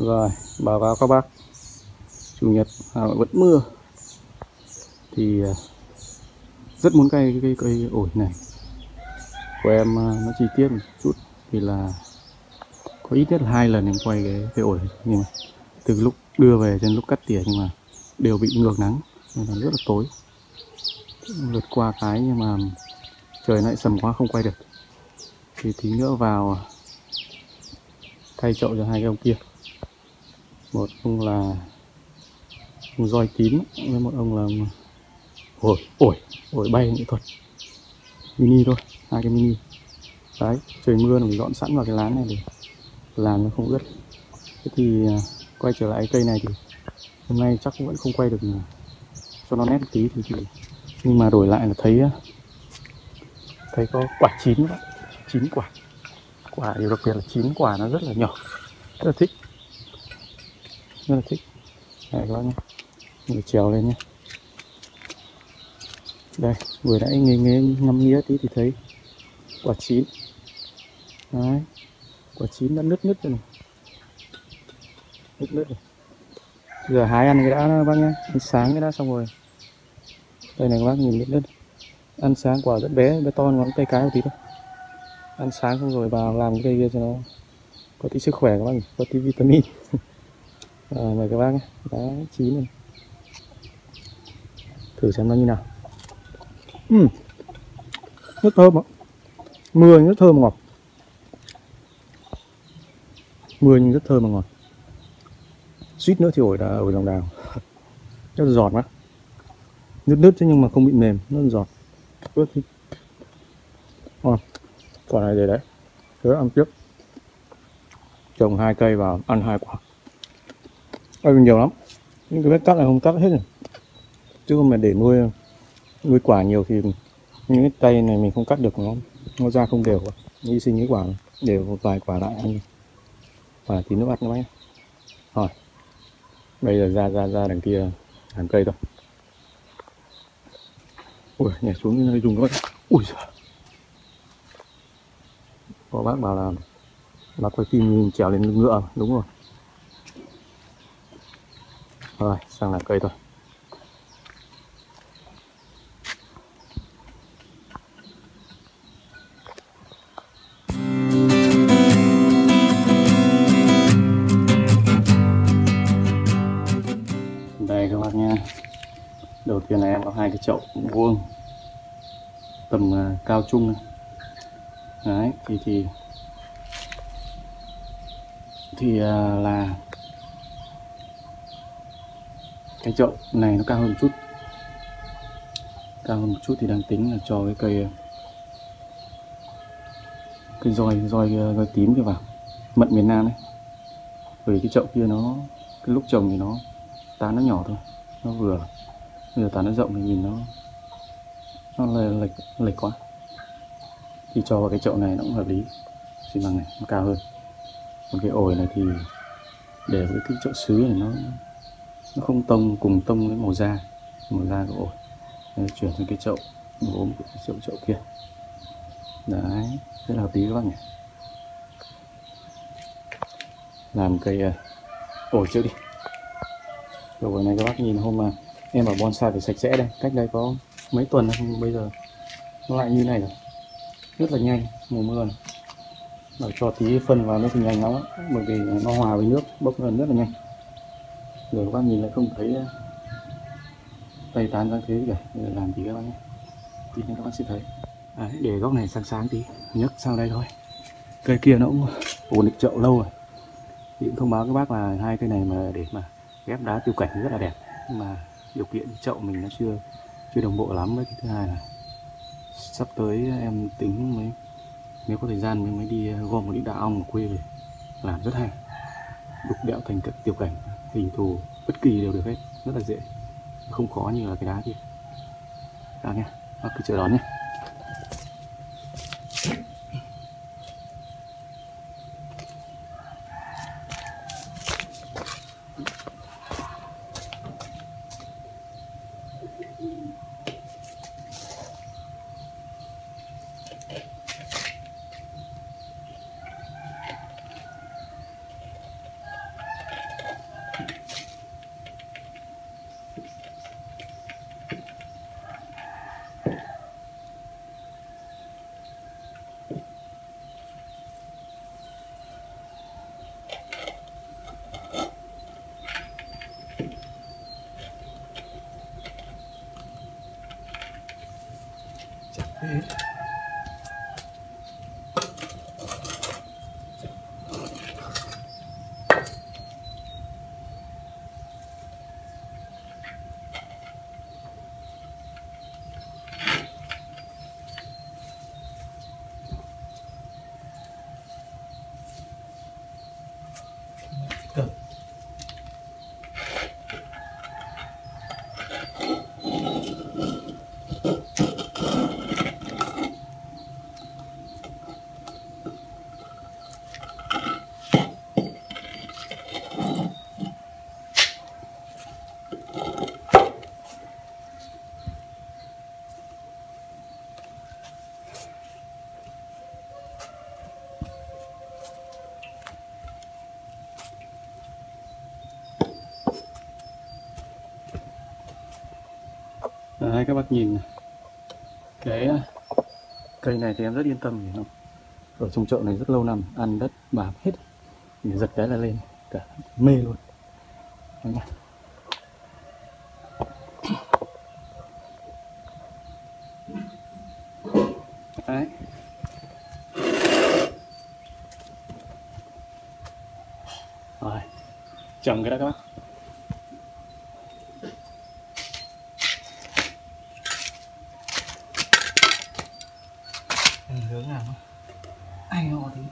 Rồi, báo cáo các bác, chủ nhật Hà Nội vẫn mưa thì rất muốn cày cây ổi này của em. Nó chi tiết một chút thì là có ít nhất là 2 lần em quay cái cây ổi này, nhưng mà từ lúc đưa về đến lúc cắt tỉa nhưng mà đều bị ngược nắng nên là rất là tối. Lượt qua cái nhưng mà trời lại sầm quá không quay được, thì tí nữa vào thay chậu cho hai cái ông kia. Một ông là ông roi tím với một ông là ổi bay nghệ thuật mini thôi, hai cái mini. Đấy, trời mưa mình dọn sẵn vào cái lán này để làm nó không ướt. Thế thì quay trở lại cây này thì hôm nay chắc cũng vẫn không quay được cho nó nét một tí thì nhưng mà đổi lại là thấy có quả chín các bạn. Chín quả điều đặc biệt là chín quả nó rất là nhỏ, rất là thích. Đấy các bác nhé, người trèo lên nhé. Đây, vừa nãy nghe ngắm nghía tí thì thấy quả chín. Đấy, quả chín đã nứt rồi này. Nứt rồi. Giờ hái ăn cái đã bác nhé, ăn sáng cái đã xong rồi. Đây này các bác nhìn nứt. Ăn sáng quả rất bé to, ngón tay cái một tí thôi. Ăn sáng xong rồi vào làm cái cây kia cho nó có tí sức khỏe các bác nhỉ, có tí vitamin. Mời các bác nhé, đã chín này. Thử xem nó như nào. Rất thơm ạ. Mưa rất thơm ngọt. Mưa nhưng rất thơm và ngọt. Suýt nữa thì ổi lòng đào. Rất là giọt quá. Nứt chứ nhưng mà không bị mềm, nó giọt. Rất thích. Quả này để đấy. Thế ăn tiếp. Trồng 2 cây vào ăn 2 quả. Ăn nhiều lắm. Nhưng cái vết cắt này không cắt hết rồi. Chứ không mà để nuôi quả nhiều thì những cái cây này mình không cắt được, nó ra không đều. Hy sinh cái quả này, để một vài quả lại ăn. Quả tí nước mắt nó bánh. Rồi. Bây giờ ra đằng kia làm cây thôi. Ui, nhảy xuống nơi dùng các bạn. Ui giời. Có bác bảo là bác quay phim trèo lên lưng ngựa, đúng rồi. Rồi, sang làm cây thôi. Đây các bác nha. Đầu tiên là em có 2 cái chậu vuông tầm cao trung này. Đấy, thì là cái chậu này nó cao hơn một chút thì đang tính là cho cái cây roi tím kia vào, mận miền Nam ấy. Bởi cái chậu kia cái lúc trồng thì nó tán nó nhỏ thôi, nó vừa. Bây giờ tán nó rộng thì nhìn nó lệch quá, thì cho vào cái chậu này nó cũng hợp lý. Xi măng này nó cao hơn. Còn cái ổi này thì để với cái chậu sứ này nó không cùng tông với màu da của ổi. Nên chuyển sang cái chậu gốm của cái chậu kia. Đấy, rất là hợp lý các bác nhỉ. Làm cây ổi trước đi. Rồi này các bác nhìn hôm mà em bảo bonsai phải sạch sẽ đây, cách đây có mấy tuần không, bây giờ nó lại như này rồi, rất là nhanh. Mùa mưa này bảo cho tí phân vào nó thì nhanh lắm, bởi vì nó hòa với nước bốc lên rất là nhanh. Rồi các bác nhìn lại không thấy tay tán ra thế cả. Bây giờ làm tí các bác nhé, tí nữa các bác sẽ thấy. Đấy, để góc này sáng tí nhấc sang đây thôi. Cây kia nó cũng ổn định chậu lâu rồi. Thì cũng thông báo các bác là 2 cây này mà để mà ghép đá tiêu cảnh rất là đẹp, nhưng mà điều kiện chậu mình nó chưa đồng bộ lắm. Với cái thứ hai là sắp tới em tính nếu có thời gian mới đi gom một ít đá ong ở quê về làm rất hay, đục đẽo thành các tiêu cảnh, hình thù bất kỳ đều được hết, rất là dễ, không khó như là cái đá kia. Đó nhé, bác cứ chờ đón nhé. Đấy, các bác nhìn này. Cái cây này thì em rất yên tâm vì nó ở trong chợ này rất lâu năm, ăn đất bám hết, thì giật cái là lên cả mê luôn. Đấy. Rồi, trồng cái đã các bác. Hướng nào anh họ thì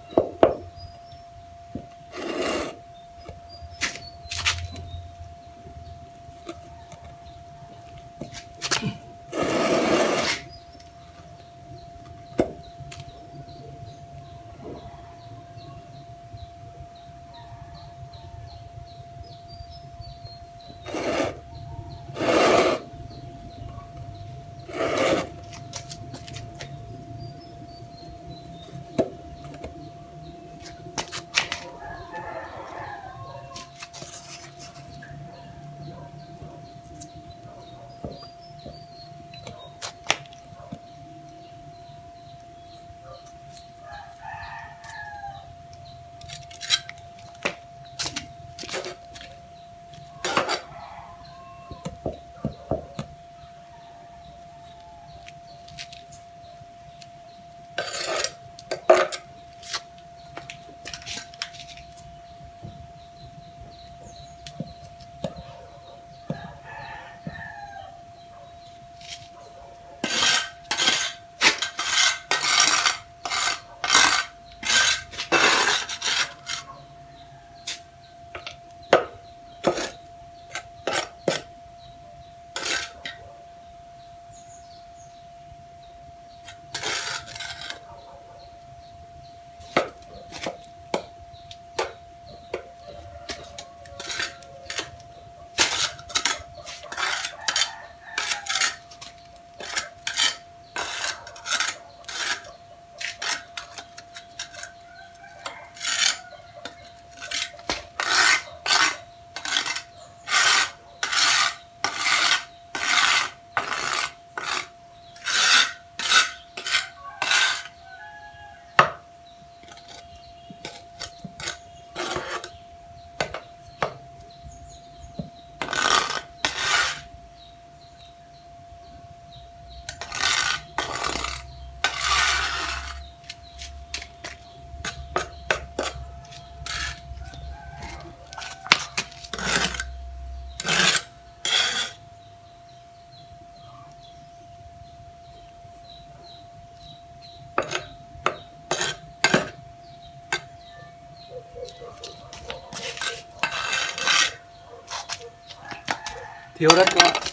thiếu đất các bạn.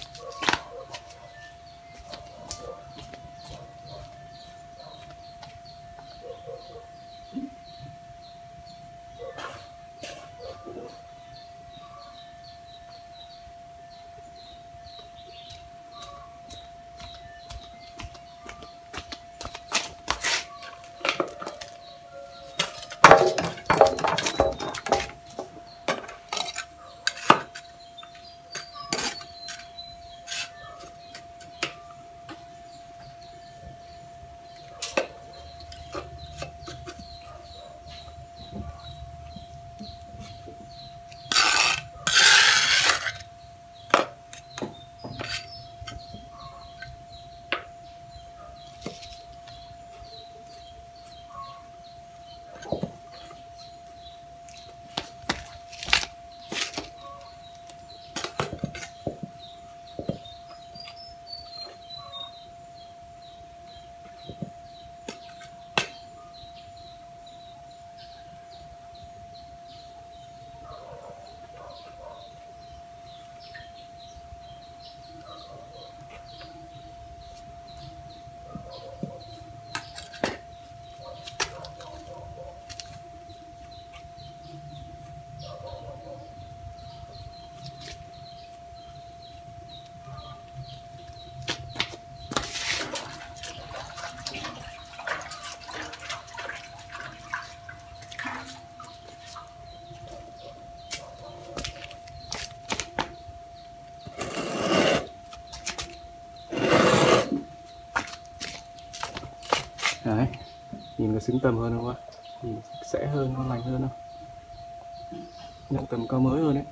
Đấy, nhìn có xứng tầm hơn không ạ? Thì sẽ hơn, ngon lành hơn không? Nặng tầm cao mới hơn đấy.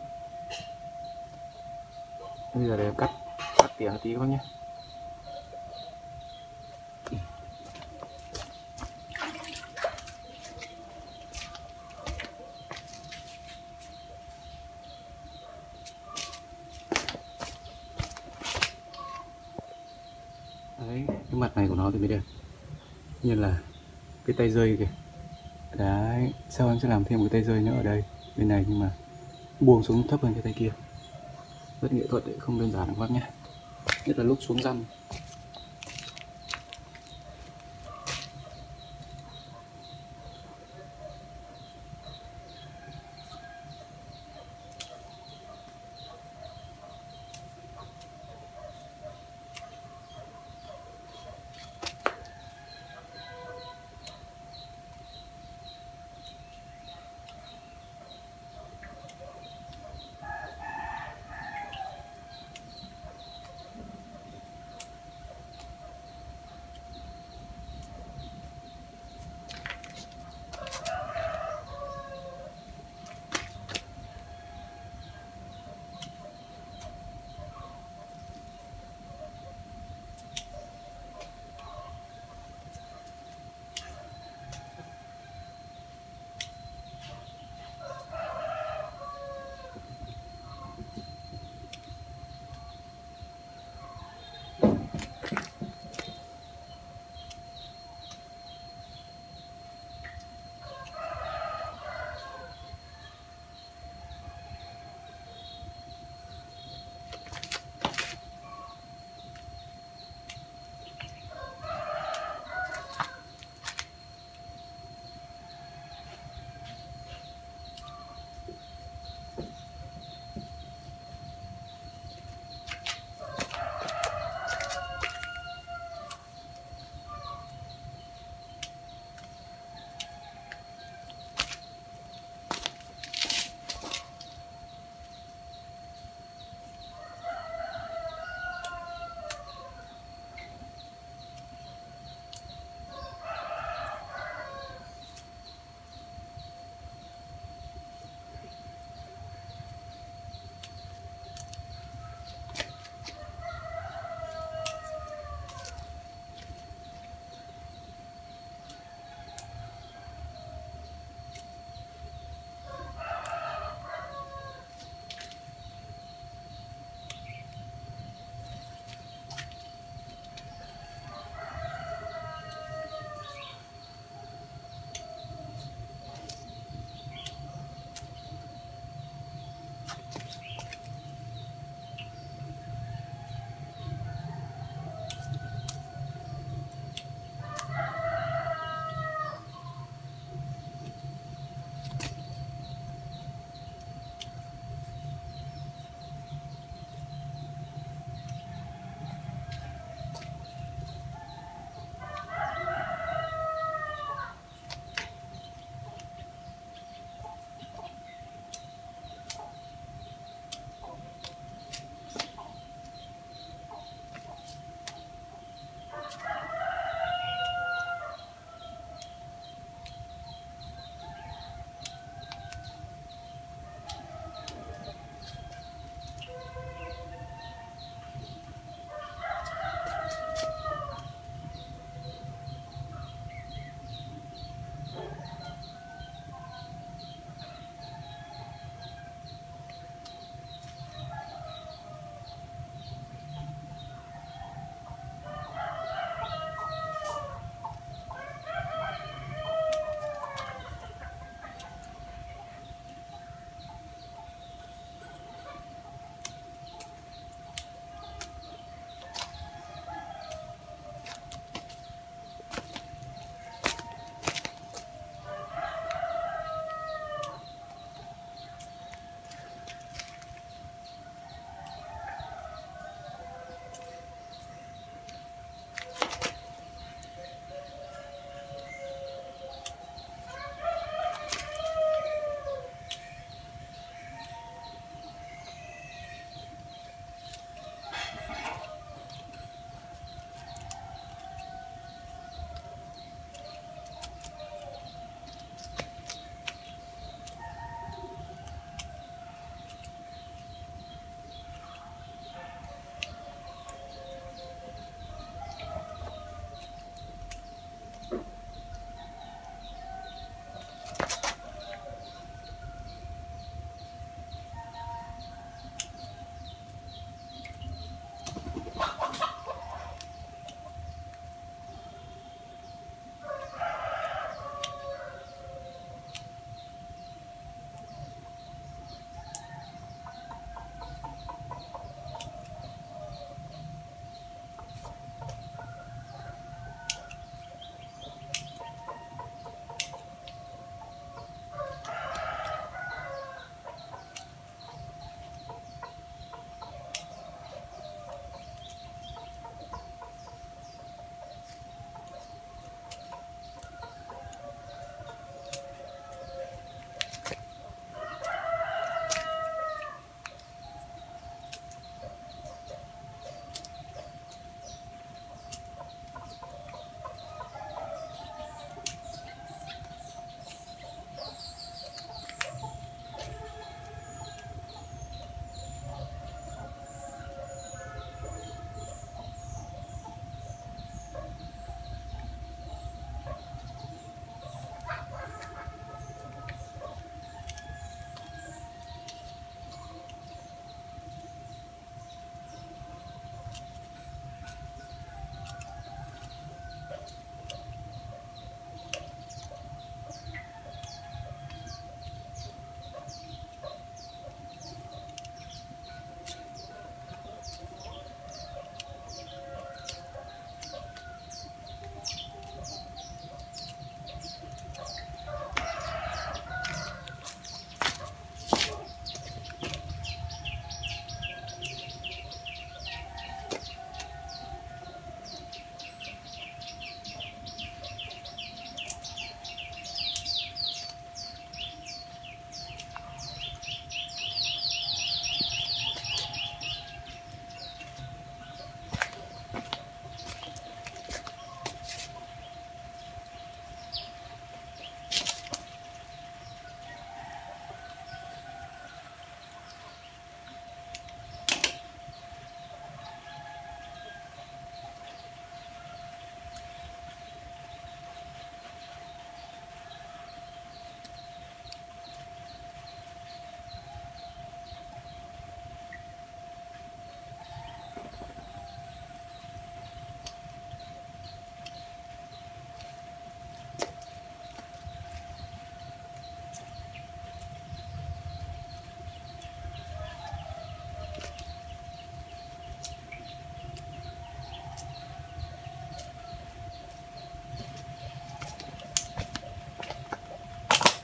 Bây giờ để em cắt tỉa một tí các bác nhé. Đấy, cái mặt này của nó thì mới đẹp. Như là cái tay dây kìa. Đấy, sau em sẽ làm thêm một cái tay dây nữa ở đây, bên này, nhưng mà buông xuống thấp hơn cái tay kia. Rất nghệ thuật đấy, không đơn giản các bác nhé. Nhất là lúc xuống răm.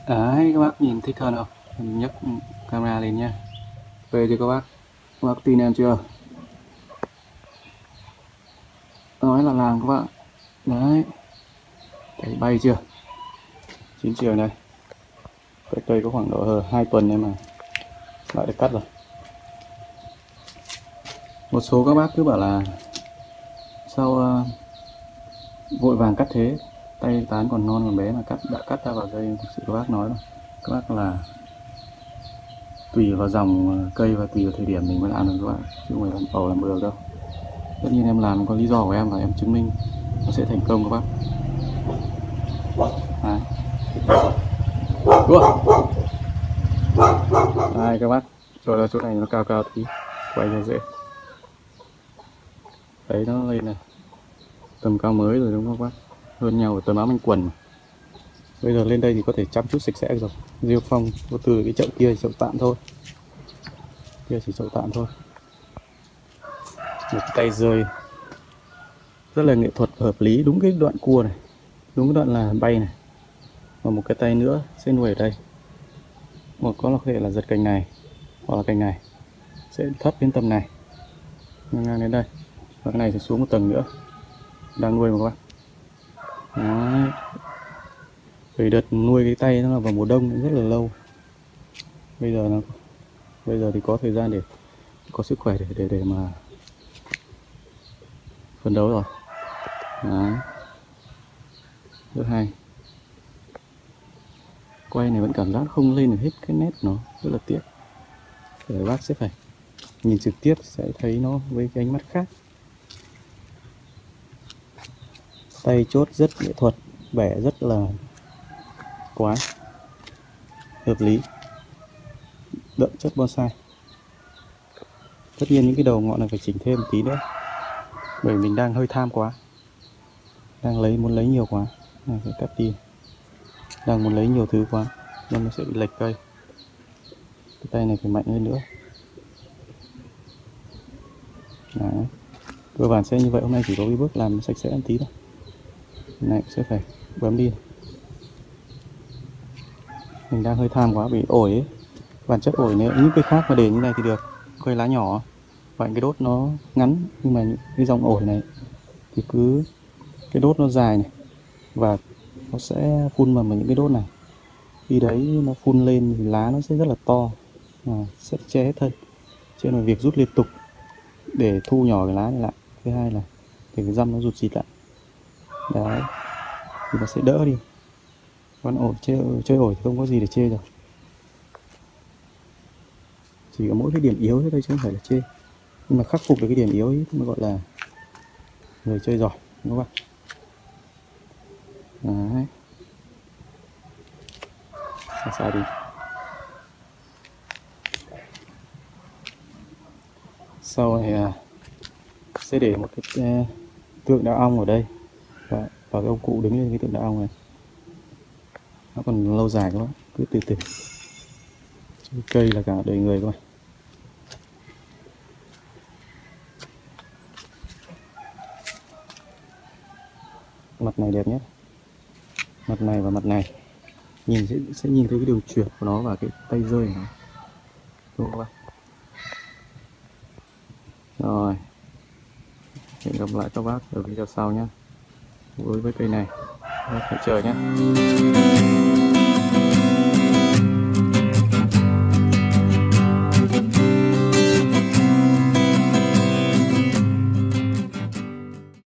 Đấy, các bác nhìn thích hơn không? Em nhấc camera lên nha. Về chưa các bác tin em chưa? Nói là làm các bạn. Đấy, thấy bay chưa? Chiến trường đây. Cây có khoảng độ 2 tuần em mà lại được cắt rồi. Một số các bác cứ bảo là sao vội vàng cắt thế, tay tán còn non còn bé mà đã cắt ra vào dây. Thực sự các bác nói rồi, các bác là tùy vào dòng cây và tùy vào thời điểm mình mới làm được các bạn, chứ không phải làm ẩu làm bừa đâu. Tất nhiên em làm có lý do của em và em chứng minh nó sẽ thành công các bác. Đấy. Đây các bác, rồi là chỗ này nó cao cao tí, quay cho dễ. Đấy, nó lên này, tầm cao mới rồi đúng không các bác? Hơn nhau ở tầm áo anh quần mà. Bây giờ lên đây thì có thể chăm chút sạch sẽ rồi. Diêu Phong vô từ cái chậu kia chậu tạm thôi, kia chỉ chậu tạm thôi. Một cái tay rơi rất là nghệ thuật, hợp lý, đúng cái đoạn cua này, đúng cái đoạn là bay này. Và một cái tay nữa sẽ nuôi ở đây, một có thể là giật cành này hoặc là cành này sẽ thấp đến tầm này, ngang đến đây, và cái này sẽ xuống một tầng nữa, đang nuôi mà các bạn. Đấy. Vì đợt nuôi cái tay nó là vào mùa đông rất là lâu, bây giờ thì có thời gian để có sức khỏe để mà phấn đấu rồi. Đấy. Rất hay. Quay này vẫn cảm giác không lên được hết cái nét, nó rất là tiếc. Để bác sẽ phải nhìn trực tiếp sẽ thấy nó với cái ánh mắt khác. Tay chốt rất nghệ thuật, bẻ rất là quái, hợp lý, đậm chất bonsai. Tất nhiên những cái đầu ngọn này phải chỉnh thêm một tí nữa, bởi mình đang hơi tham quá, đang muốn lấy nhiều quá, này phải cắt đi. Đang muốn lấy nhiều thứ quá nên nó sẽ bị lệch cây. Cái tay này phải mạnh hơn nữa. Đấy. Cơ bản sẽ như vậy. Hôm nay chỉ có cái bước làm sạch sẽ một tí thôi, này sẽ phải bấm đi. Mình đang hơi tham quá vì ổi ấy, bản chất ổi này những cây khác mà để như này thì được, cây lá nhỏ và cái đốt nó ngắn, nhưng mà những cái dòng ổi này thì cứ cái đốt nó dài này và nó sẽ phun vào những cái đốt này. Khi đấy nó phun lên thì lá nó sẽ rất là to, sẽ che hết thân, cho nên là việc rút liên tục để thu nhỏ cái lá này lại. Thứ hai là để cái răm nó rụt rịt lại, đấy thì nó sẽ đỡ đi. Con ổi chơi ổi thì không có gì để chê rồi, chỉ có mỗi cái điểm yếu thế thôi chứ không phải là chê, nhưng mà khắc phục được cái điểm yếu ấy mới gọi là người chơi giỏi đúng không bạn? Đấy, xa đi. Sau này sẽ để một cái tượng đạo ong ở đây và cái ông cụ đứng lên cái tượng đạo ong này. Nó còn lâu dài các bạn, cứ từ từ. Cây là cả đời người các bạn. Mặt này đẹp nhất, mặt này và mặt này sẽ nhìn thấy cái đường chuyển của nó và cái tay rơi của nó, đúng không các bạn? Rồi, hẹn gặp lại các bác ở video sau nhé, với cây này phải chờ nhé.